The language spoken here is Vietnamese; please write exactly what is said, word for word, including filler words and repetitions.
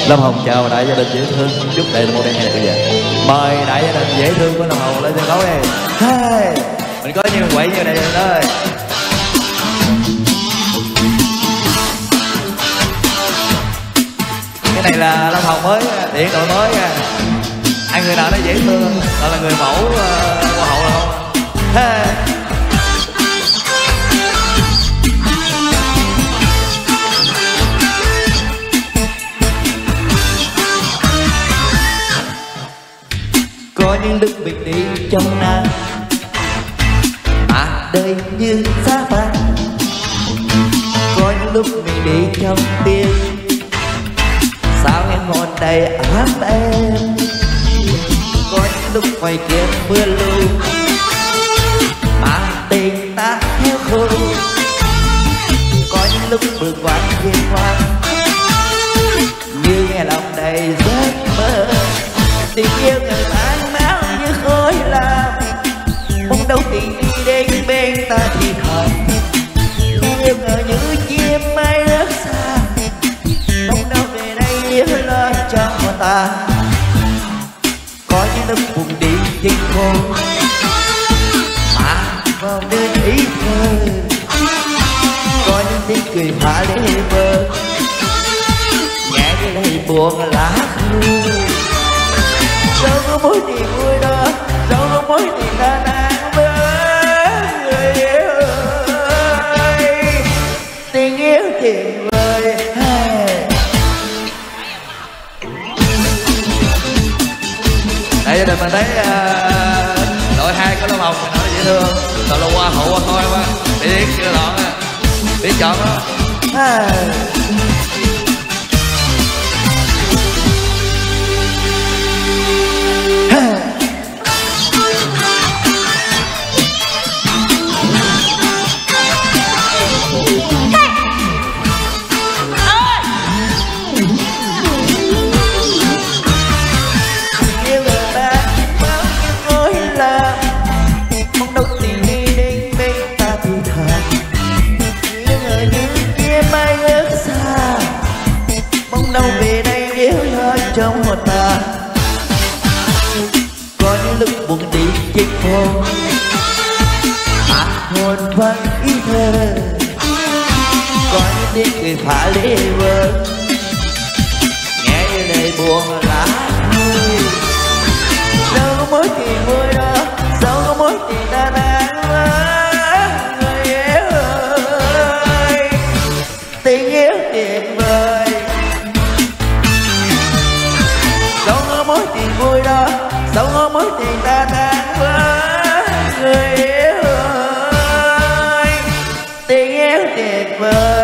Lâm Hồng chào đại gia đình dễ thương, chúc đại một đêm ngày vui vẻ. Mời đại gia đình dễ thương của Lâm Hồng lên sân khấu đi. Hey, mình có nhiều quậy như đại gia đình ơi. Cái này là Lâm Hồng mới điện đội mới nha. Anh người nào nó dễ thương, đó là người mẫu uh, hoa hậu là không? Hey. Có những lúc mình đi trong nắng mà đời như giá vàng. Có những lúc mình đi trong tiếng sao em hồn đầy ấm em. Có những lúc ngoài kia mưa lưu mà tình ta theo khô. Có những lúc bước qua thiên hoa như nghe lòng đầy giấc mơ. Tình yêu người tan máu như khói lam, mong đâu tình đi đến bên ta thì thật. Tình yêu ngờ như chim bay rất xa, mong đâu về đây yêu lo cho ta. Có những lúc buồn đi dinh khô mà vào đến ý thơ. Có những tiếng cười phá để vơ nhẹ như đầy buồn lá khô. Đâu có mối tình vui đó, đâu có mối tình ta nắng với người yêu ơi. Tình yêu tuyệt vời. Đây gia đình mình thấy uh, đội hai có Lâm Hồng mình nói dễ thương, rồi là hoa hậu hoa khôi quá, biết chưa lộn á, biết chọn đó. Trong một ta có những lúc buồn đi trên phố mà hồn vẫn ý thơ. Có những tiếng cười phá lê vơ nghe như lời buồn lá hơi. Đâu có mối tình vui đó, đâu có mối tình ta đang với người yêu ơi. Tình yêu tuyệt vời. Đâu có mối tình vui đó, đâu có mối tình ta đang với người yêu ơi. Tình yêu tuyệt vời.